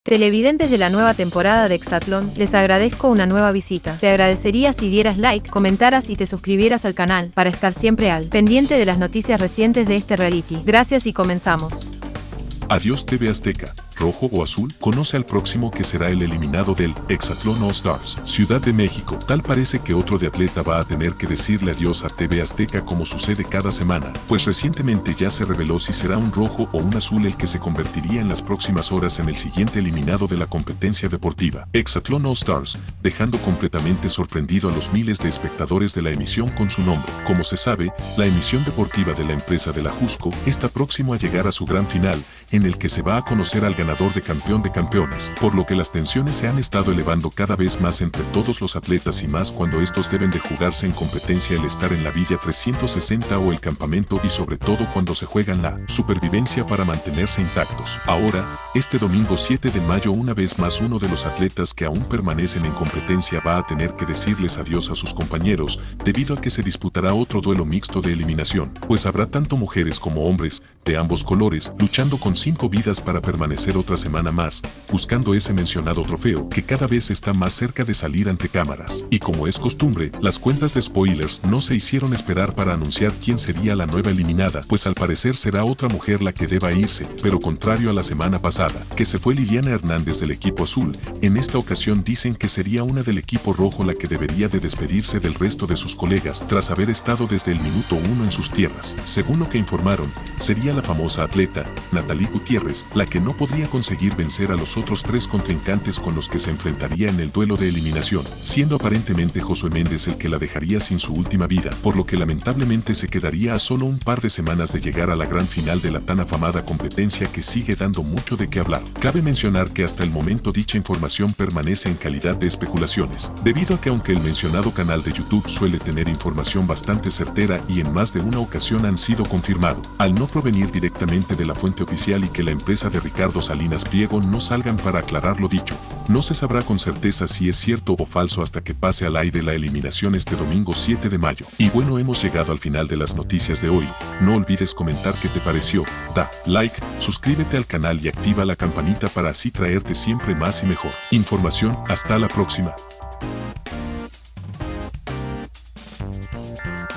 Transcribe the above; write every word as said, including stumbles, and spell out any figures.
Televidentes de la nueva temporada de Exatlón, les agradezco una nueva visita. Te agradecería si dieras like, comentaras y te suscribieras al canal para estar siempre al pendiente de las noticias recientes de este reality. Gracias y comenzamos. Adiós T V Azteca, rojo o azul, conoce al próximo que será el eliminado del Exatlón All Stars, Ciudad de México. Tal parece que otro de atleta va a tener que decirle adiós a T V Azteca como sucede cada semana, pues recientemente ya se reveló si será un rojo o un azul el que se convertiría en las próximas horas en el siguiente eliminado de la competencia deportiva, Exatlón All Stars, dejando completamente sorprendido a los miles de espectadores de la emisión con su nombre. Como se sabe, la emisión deportiva de la empresa de la Jusco está próximo a llegar a su gran final, en el que se va a conocer al ganador de Campeón de Campeones, por lo que las tensiones se han estado elevando cada vez más entre todos los atletas y más cuando estos deben de jugarse en competencia el estar en la Villa trescientos sesenta o el campamento y sobre todo cuando se juegan la supervivencia para mantenerse intactos. Ahora, este domingo siete de mayo una vez más uno de los atletas que aún permanecen en competencia va a tener que decirles adiós a sus compañeros debido a que se disputará otro duelo mixto de eliminación, pues habrá tanto mujeres como hombres de ambos colores luchando con cinco vidas para permanecer otra semana más, buscando ese mencionado trofeo que cada vez está más cerca de salir ante cámaras. Y como es costumbre, las cuentas de spoilers no se hicieron esperar para anunciar quién sería la nueva eliminada, pues al parecer será otra mujer la que deba irse, pero contrario a la semana pasada, que se fue Liliana Hernández del equipo azul, en esta ocasión dicen que sería una del equipo rojo la que debería de despedirse del resto de sus colegas tras haber estado desde el minuto uno en sus tierras. Según lo que informaron, sería la famosa atleta, Natalie Gutiérrez, la que no podría conseguir vencer a los otros tres contrincantes con los que se enfrentaría en el duelo de eliminación, siendo aparentemente Josué Méndez el que la dejaría sin su última vida, por lo que lamentablemente se quedaría a solo un par de semanas de llegar a la gran final de la tan afamada competencia que sigue dando mucho de qué hablar. Cabe mencionar que hasta el momento dicha información permanece en calidad de especulaciones, debido a que aunque el mencionado canal de YouTube suele tener información bastante certera y en más de una ocasión han sido confirmado, al no provenir directamente de la fuente oficial y que la empresa de Ricardo Salinas Pliego no salgan para aclarar lo dicho. No se sabrá con certeza si es cierto o falso hasta que pase al aire la eliminación este domingo siete de mayo. Y bueno, hemos llegado al final de las noticias de hoy. No olvides comentar qué te pareció, da like, suscríbete al canal y activa la campanita para así traerte siempre más y mejor información. Hasta la próxima.